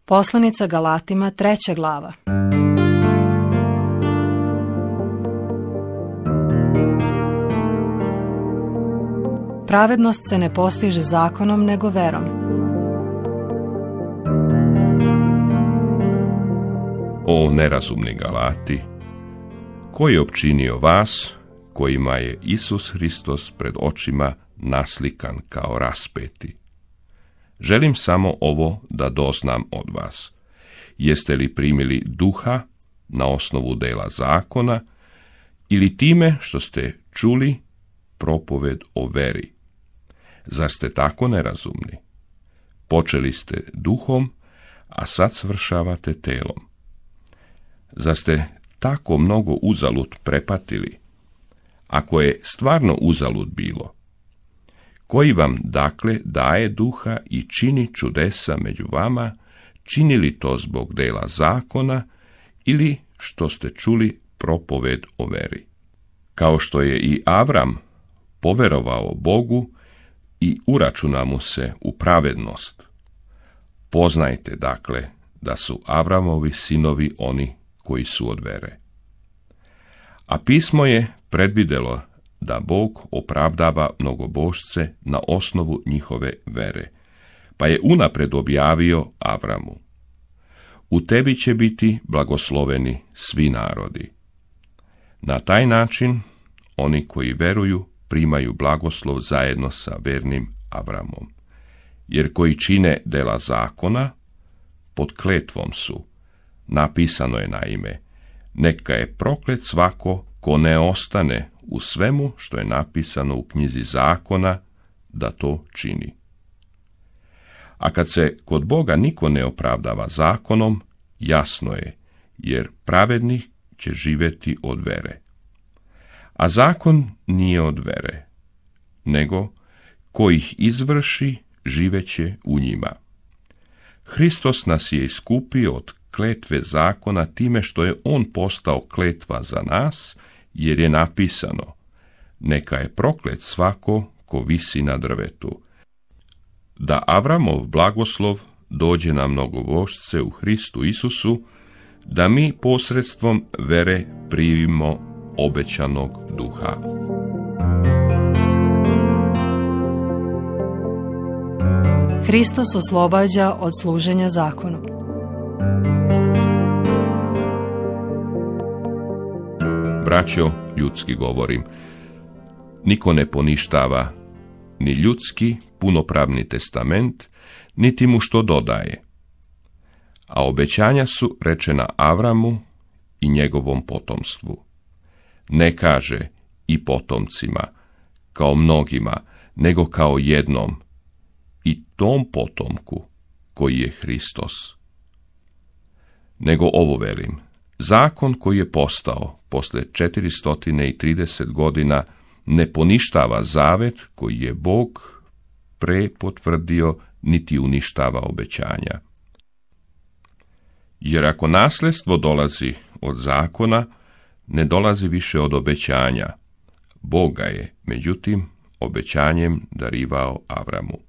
Poslanica Galatima, 3. glava. Pravednost se ne postiže zakonom, nego verom. O nerazumni Galati, ko je opčinio vas, kojima je Isus Hristos pred očima naslikan kao raspeti? Želim samo ovo da doznam od vas. Jeste li primili duha na osnovu dela zakona ili time što ste čuli propoved o veri? Zar ste tako nerazumni? Počeli ste duhom, a sad svršavate telom. Zar ste tako mnogo uzalud prepatili? Ako je stvarno uzalud bilo, koji vam dakle daje duha i čini čudesa među vama, čini li to zbog dela zakona ili što ste čuli propoved o veri? Kao što je i Avram poverovao Bogu i uračuna mu se u pravednost. Poznajte dakle da su Avramovi sinovi oni koji su od vere. A pismo je predvidjelo da Bog opravdava mnogobožce na osnovu njihove vere, pa je unapred objavio Avramu: u tebi će biti blagosloveni svi narodi. Na taj način oni koji veruju primaju blagoslov zajedno sa vernim Avramom, jer koji čine dela zakona pod kletvom su. Napisano je naime: neka je proklet svako ko ne ostane u svemu što je napisano u knjizi zakona da to čini. A kad se kod Boga niko ne opravdava zakonom, jasno je, jer pravednik će živjeti od vere. A zakon nije od vere, nego ko ih izvrši živeće u njima. Hristos nas je iskupio od kletve zakona time što je on postao kletva za nas, jer je napisano: neka je proklet svako ko visi na drvetu. Da Avramov blagoslov dođe na mnogobožce u Hristu Isusu, da mi posredstvom vere primimo obećanog duha. Hristos oslobađa od služenja zakonu. Braćo, ljudski govorim, niko ne poništava ni ljudski punopravni testament, niti mu što dodaje. A obećanja su rečena Avramu i njegovom potomstvu. Ne kaže i potomcima, kao mnogima, nego kao jednom, i tom potomku koji je Hristos. Nego ovo velim: zakon koji je postao posle 430 godina ne poništava zavet koji je Bog pre potvrdio, niti uništava obećanja. Jer ako nasljedstvo dolazi od zakona, ne dolazi više od obećanja. Bog ga je, međutim, obećanjem darivao Avramu.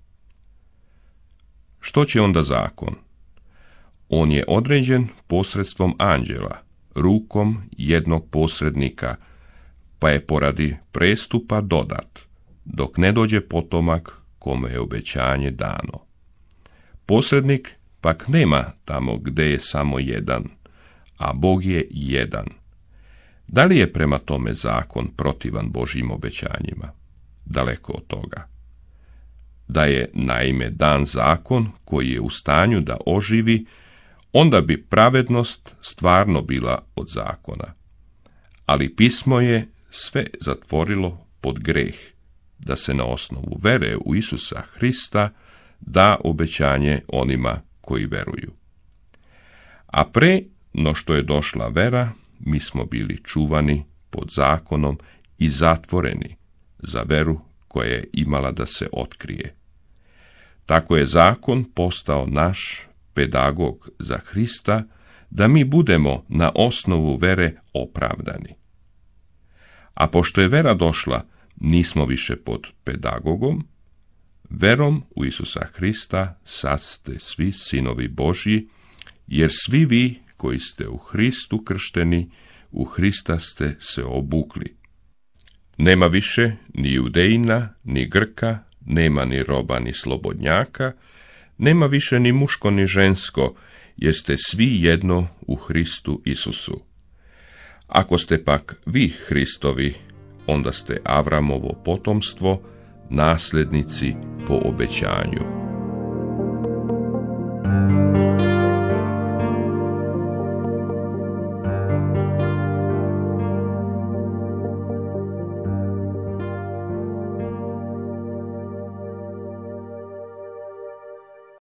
Što će onda zakon? On je određen posredstvom anđela, rukom jednog posrednika, pa je poradi prestupa dodat, dok ne dođe potomak kome je obećanje dano. Posrednik pak nema tamo gde je samo jedan, a Bog je jedan. Da li je prema tome zakon protivan Božjim obećanjima? Daleko od toga. Da je naime dan zakon koji je u stanju da oživi, onda bi pravednost stvarno bila od zakona. Ali pismo je sve zatvorilo pod greh, da se na osnovu vere u Isusa Hrista da obećanje onima koji veruju. A pre no što je došla vera, mi smo bili čuvani pod zakonom i zatvoreni za veru koja je imala da se otkrije. Tako je zakon postao naš pedagog za Hrista, da mi budemo na osnovu vere opravdani. A pošto je vera došla, nismo više pod pedagogom, verom u Isusa Hrista sad ste svi sinovi Božji, jer svi vi koji ste u Hristu kršteni, u Hrista ste se obukli. Nema više ni Judejina, ni Grka, nema ni roba, ni slobodnjaka, nema više ni muško, ni žensko, jer ste svi jedno u Hristu Isusu. Ako ste pak vi Hristovi, onda ste Avramovo potomstvo, nasljednici po obećanju.